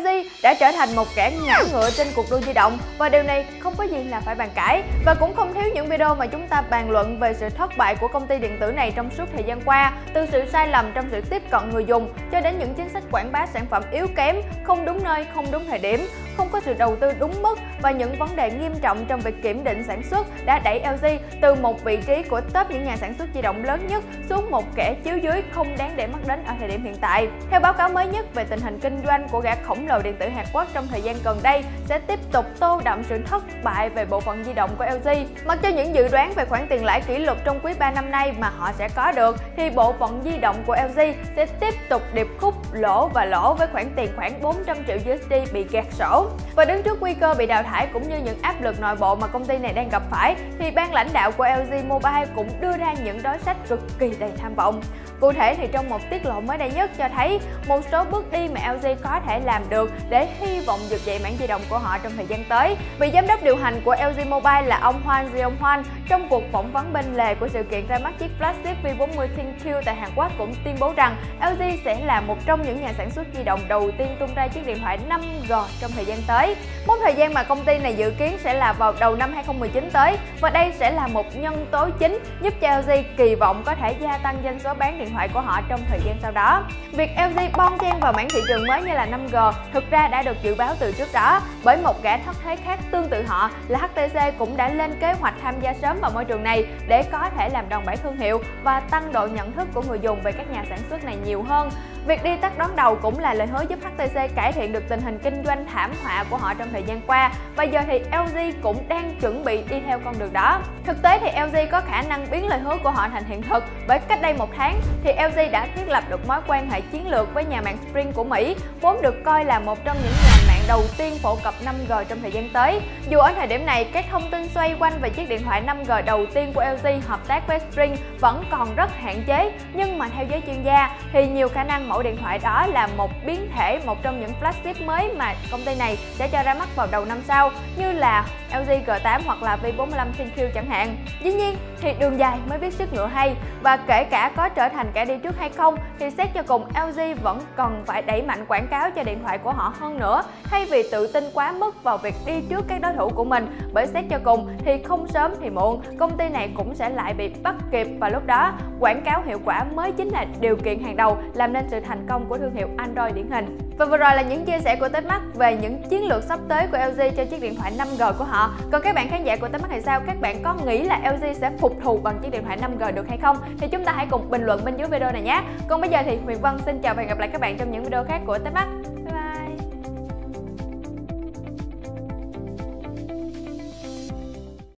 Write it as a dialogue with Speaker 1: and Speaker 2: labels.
Speaker 1: LG đã trở thành một kẻ ngã ngựa trên cuộc đua di động và điều này không có gì là phải bàn cãi. Và cũng không thiếu những video mà chúng ta bàn luận về sự thất bại của công ty điện tử này trong suốt thời gian qua, từ sự sai lầm trong sự tiếp cận người dùng cho đến những chính sách quảng bá sản phẩm yếu kém, không đúng nơi, không đúng thời điểm, không có sự đầu tư đúng mức và những vấn đề nghiêm trọng trong việc kiểm định sản xuất đã đẩy LG từ một vị trí của top những nhà sản xuất di động lớn nhất xuống một kẻ chiếu dưới không đáng để mắt đến ở thời điểm hiện tại. Theo báo cáo mới nhất về tình hình kinh doanh của gã khổng lồ điện tử Hàn Quốc trong thời gian gần đây sẽ tiếp tục tô đậm sự thất bại về bộ phận di động của LG. Mặc cho những dự đoán về khoản tiền lãi kỷ lục trong quý 3 năm nay mà họ sẽ có được, thì bộ phận di động của LG sẽ tiếp tục điệp khúc lỗ và lỗ với khoản tiền khoảng 400 triệu USD bị gạt sổ. Và đứng trước nguy cơ bị đào thải cũng như những áp lực nội bộ mà công ty này đang gặp phải, thì ban lãnh đạo của LG Mobile cũng đưa ra những đối sách cực kỳ đầy tham vọng. Cụ thể thì trong một tiết lộ mới đây nhất cho thấy một số bước đi mà LG có thể làm được để hy vọng vực dậy mảng di động của họ trong thời gian tới. Vị giám đốc điều hành của LG Mobile là ông Hwang Jeong-hwan trong cuộc phỏng vấn bên lề của sự kiện ra mắt chiếc flagship V40 ThinQ tại Hàn Quốc cũng tuyên bố rằng LG sẽ là một trong những nhà sản xuất di động đầu tiên tung ra chiếc điện thoại 5G trong thời gian tới. Mốc thời gian mà công ty này dự kiến sẽ là vào đầu năm 2019 tới, và đây sẽ là một nhân tố chính giúp cho LG kỳ vọng có thể gia tăng doanh số bán điện thoại của họ trong thời gian sau đó. Việc LG bon chen vào mảng thị trường mới như là 5G thực ra đã được dự báo từ trước đó, bởi một gã thất thế khác tương tự họ là HTC cũng đã lên kế hoạch tham gia sớm vào môi trường này để có thể làm đòn bẩy thương hiệu và tăng độ nhận thức của người dùng về các nhà sản xuất này nhiều hơn. Việc đi tắt đón đầu cũng là lời hứa giúp HTC cải thiện được tình hình kinh doanh thảm họa của họ trong thời gian qua, và giờ thì LG cũng đang chuẩn bị đi theo con đường đó. Thực tế thì LG có khả năng biến lời hứa của họ thành hiện thực, bởi cách đây một tháng thì LG đã thiết lập được mối quan hệ chiến lược với nhà mạng Sprint của Mỹ, vốn được coi là một trong những nhà mạng đầu tiên phổ cập 5G trong thời gian tới. Dù ở thời điểm này, các thông tin xoay quanh về chiếc điện thoại 5G đầu tiên của LG hợp tác với Sprint vẫn còn rất hạn chế, nhưng mà theo giới chuyên gia thì nhiều khả năng mẫu điện thoại đó là một biến thể một trong những flagship mới mà công ty này sẽ cho ra mắt vào đầu năm sau, như là LG G8 hoặc là V45 ThinQ chẳng hạn. Dĩ nhiên thì đường dài mới biết sức ngựa hay, và kể cả có trở thành kẻ đi trước hay không thì xét cho cùng LG vẫn cần phải đẩy mạnh quảng cáo cho điện thoại của họ hơn nữa, thay vì tự tin quá mức vào việc đi trước các đối thủ của mình, bởi xét cho cùng thì không sớm thì muộn công ty này cũng sẽ lại bị bắt kịp, và lúc đó quảng cáo hiệu quả mới chính là điều kiện hàng đầu làm nên sự thành công của thương hiệu Android điển hình. Và vừa rồi là những chia sẻ của Techmart về những chiến lược sắp tới của LG cho chiếc điện thoại 5G của họ. Còn các bạn khán giả của Techmart thì sao? Các bạn có nghĩ là LG sẽ phục thù bằng chiếc điện thoại 5G được hay không? Thì chúng ta hãy cùng bình luận bên dưới video này nhé. Còn bây giờ thì Huyền Vân xin chào và hẹn gặp lại các bạn trong những video khác của Techmart.